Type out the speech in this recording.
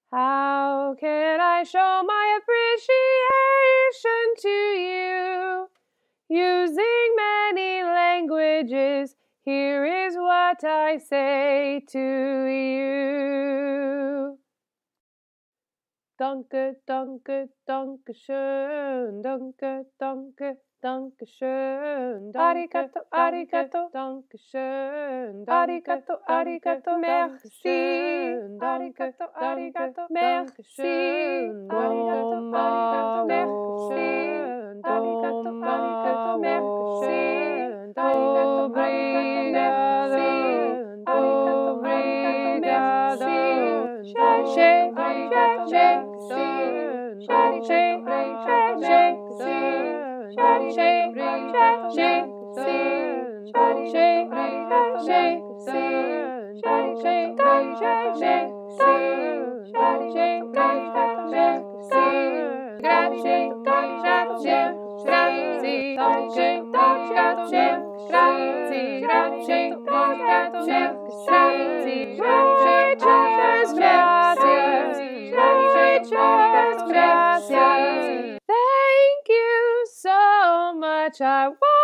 How can I show my appreciation to you? Using many languages, here is what I say to you. Danke, danke, danke schön. Danke, danke, danke schön. Arigato, arigato, danke schön. Arigato, arigato, merci. Arigato, arigato, merci. Arigato, arigato, merci. Arigato, arigato, merci. Arigato, arigato, merci. Arigato, arigato, Thank you so much. I